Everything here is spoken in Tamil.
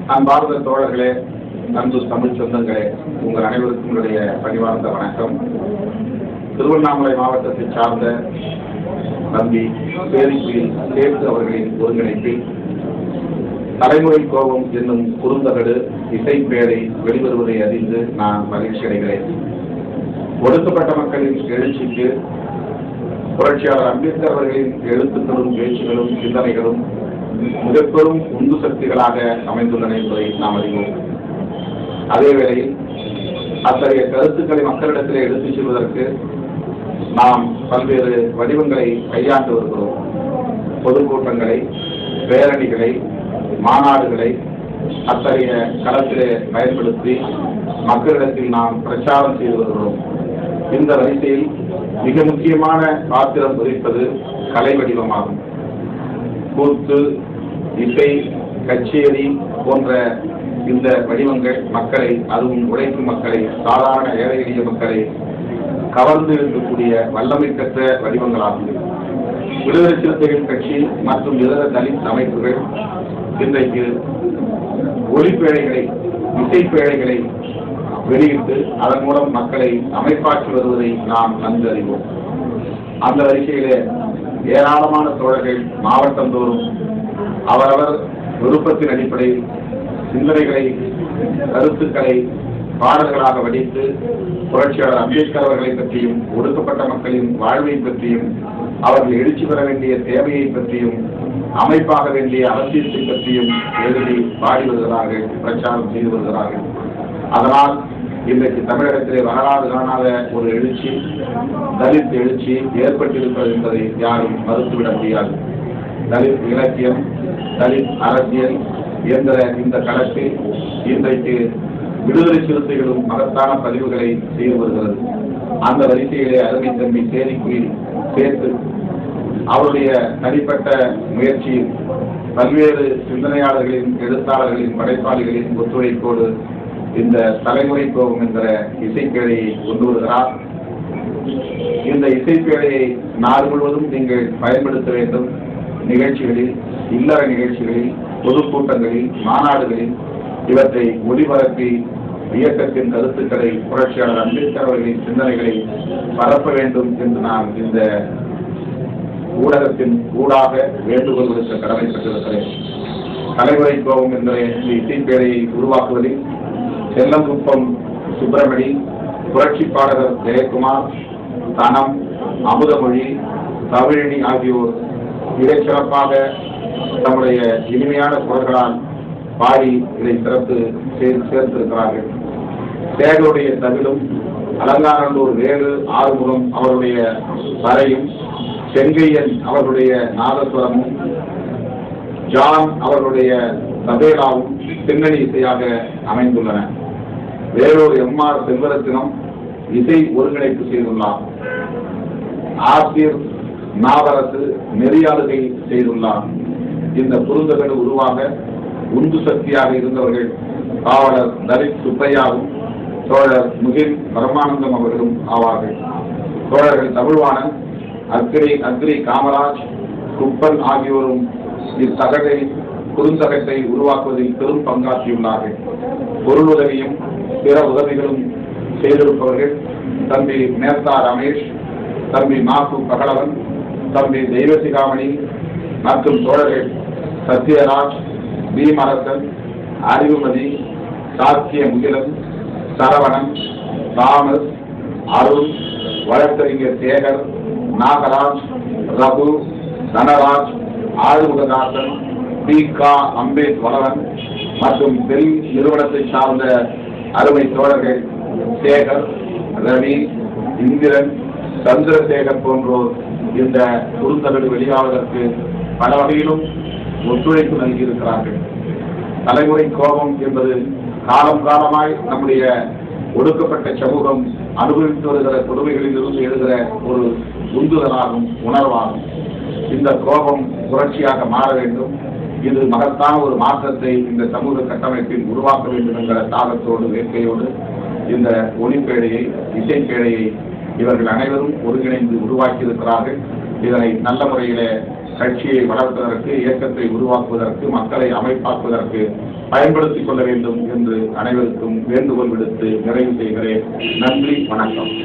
அன்பார்ந்த தோழர்களே, அன்பு தமிழ் சொந்தங்களே, உங்கள் அனைவருக்கும் என்னுடைய பணிவார்ந்த வணக்கம். திருவண்ணாமலை மாவட்டத்தை சார்ந்த தம்பி சேரிக்குயில் சேத்து அவர்களின் ஒருங்கிணைப்பில் தலைமுறை கோபம் என்னும் குறுந்தகடு இசைப்பேரை வெளிவருவதை அறிந்து நான் மகிழ்ச்சி அடைகிறேன். ஒடுக்கப்பட்ட மக்களின் எழுச்சிக்கு புரட்சியாளர் அம்பேத்கர் அவர்களின் எழுத்துக்களும் பேச்சுகளும் சிந்தனைகளும் மிகப்பெரும் உந்து சக்திகளாக அமைந்துள்ளன என்பதை நாம் அறிவோம். அதேவேளையில் அத்தகைய கருத்துக்களை மக்களிடத்திலே எடுத்துச் செல்வதற்கு நாம் பல்வேறு வடிவங்களை கையாண்டு வருகிறோம். பொதுக்கூட்டங்களை, பேரணிகளை, மாநாடுகளை அத்தகைய களத்திலே பயன்படுத்தி மக்களிடத்தில் நாம் பிரச்சாரம் செய்து வருகிறோம். இந்த வரிசையில் மிக முக்கியமான பாத்திரம் வகிப்பது கலை வடிவமாகும். கூத்து, இசை, கச்சேரி போன்ற இந்த வடிவங்கள் மக்களை, அதுவும் உழைக்கும் மக்களை, சாதாரண ஏழை எளிய மக்களை கவர்ந்து இருக்கக்கூடிய வல்லமை பெற்ற வடிவங்களாகும். விடுதலை சிறுத்தைகள் கட்சி மற்றும் இதர தலித் அமைப்புகள் இன்றைக்கு ஒளிப்பேழைகளை, இசைப்பேழைகளை வெளியிட்டு அதன் மூலம் மக்களை அமைப்பாற்றி வருவதை நாம் நன்கு அறிவோம். அந்த வரிசையிலே ஏராளமான தோழர்கள் மாவட்டந்தோறும் அவரவர் விருப்பத்தின் அடிப்படையில் சிந்தனைகளை, கருத்துக்களை பாடல்களாக வடித்து புரட்சியாளர் அம்பேத்கர் அவர்களை பற்றியும், ஒடுக்கப்பட்ட மக்களின் வாழ்வை பற்றியும், அவர்கள் எழுச்சி பெற வேண்டிய தேவையை பற்றியும், அமைப்பாக வேண்டிய அவசியத்தை பற்றியும் எழுதி பாடி வருகிறார்கள், பிரச்சாரம் செய்து வருகிறார்கள். அதனால் இன்றைக்கு தமிழகத்திலே வரலாறு காணாத ஒரு எழுச்சி, தலித் எழுச்சி ஏற்பட்டிருப்பது என்பதை யாரும் மறுத்துவிட முடியாது. தலித் இலக்கியம், தலித் அரசியல் என்ற இந்த களத்தில் இன்றைக்கு விடுதலை சிறுத்தைகளும் மகத்தான பதிவுகளை செய்து வருகிறது. அந்த வரிசையிலே அருமை தம்பி சேரிக்குயில் சேர்த்து அவருடைய தனிப்பட்ட முயற்சியில் பல்வேறு சிந்தனையாளர்களின், எழுத்தாளர்களின், படைப்பாளிகளின் ஒத்துழைப்போடு இந்த தலைமுறை கோபம் என்கிற இசைப்பேழையை கொண்டு வருகிறார். இந்த இசைப்பேழையை நாடு முழுவதும் நீங்கள் பயன்படுத்த வேண்டும். நிகழ்ச்சிகளில், இல்லற நிகழ்ச்சிகளில், பொதுக்கூட்டங்களில், மாநாடுகளில் இவற்றை ஒளிபரப்பி இயக்கத்தின் கருத்துக்களை, புரட்சியாளர் அம்பேத்கர் அவர்களின் சிந்தனைகளை பரப்ப வேண்டும் என்று நான் இந்த ஊடகத்தின் ஊடாக வேண்டுகோள் விடுக்க கடமைப்பட்டிருக்கிறேன். தலைமுறை கோபம் என்ற இந்த இசைப்பேழையை உருவாக்குவதில் செல்லங்குப்பம் சுப்பிரமணி, புரட்சி பாடகர் ஜெயக்குமார், தனம், அமுதமொழி, தமிழினி ஆகியோர் மிகச்சிறப்பாக தம்முடைய இனிமையான குரல்களால் பாடி இதை சிறப்பு சேர்த்திருக்கிறார்கள். சேகருடைய தவிலும், அலங்காநல்லூர் வேலு ஆறுமுகம் அவருடைய வரையும், செங்கையன் அவர்களுடைய நாதஸ்வரமும், ஜான் அவர்களுடைய தபேலாவும் பின்னணி இசையாக அமைந்துள்ளன. வேலூர் எம்.ஆர். செல்வரத்தினம் இசை ஒருங்கிணைப்பு செய்துள்ளார். ஆசிரியர் நாவரசு நெறியாளுகை செய்துள்ளார். இந்த குறுந்தகடு உருவாக உந்து சக்தியாக இருந்தவர்கள் காவலர் தலித் சுப்பையாவும், தோழர் முகில் பரமானந்தம் அவர்களும் ஆவார்கள். தோழர்கள் தமிழ்வாணன், அக்ரி காமராஜ், குப்பன் ஆகியோரும் இத்தகடை குறுந்தகட்டை உருவாக்குவதில் பெரும் பங்காற்றியுள்ளார்கள். பொருள் உதவியும் பிற உதவிகளும் செய்திருப்பவர்கள் தம்பி நேர்த்தா ரமேஷ், தம்பி மாசு பகலவன், தம்பி தெய்வசிகாமணி மற்றும் தோழர்கள் சத்யராஜ், பீமரசன், அறிவுமதி, சாத்திய முகிலன், சரவணன், தாமஸ், அருண், வழக்கறிஞர் சேகர், நாகராஜ், ரகு, தனராஜ், ஆறுமுகதாசன், பி.கா. அம்பேத் வளவன் மற்றும் பெல் நிறுவனத்தை சார்ந்த அருமை தோழர்கள் சேகர், ரவி, இந்திரன், சந்திரசேகர் போன்றோர் இந்த குறுந்தகடு வெளியாவதற்கு பல வகையிலும் ஒத்துழைப்பு நல்கியிருக்கிறார்கள். தலைமுறை கோபம் என்பது காலம் காலமாய் நம்முடைய ஒடுக்கப்பட்ட சமூகம் அனுபவித்து வருகிற கொடுமைகளில் இருந்து எழுகிற ஒரு உந்துதலாகும், உணர்வாகும். இந்த கோபம் புரட்சியாக மாற வேண்டும். இது மகத்தான ஒரு மாற்றத்தை இந்த சமூக கட்டமைப்பில் உருவாக்க வேண்டும் என்கிற தாகத்தோடு, வேட்கையோடு இந்த ஒளிப்பேழையை, இசைப்பேழையை இவர்கள் அனைவரும் ஒருங்கிணைந்து உருவாக்கி இருக்கிறார்கள். இதனை நல்ல முறையிலே கட்சியை வளர்ப்பதற்கு, இயக்கத்தை உருவாக்குவதற்கு, மக்களை அமைப்பாக்குவதற்கு பயன்படுத்திக் கொள்ள வேண்டும் என்று அனைவருக்கும் வேண்டுகோள் விடுத்து நிறைவு செய்கிறேன். நன்றி, வணக்கம்.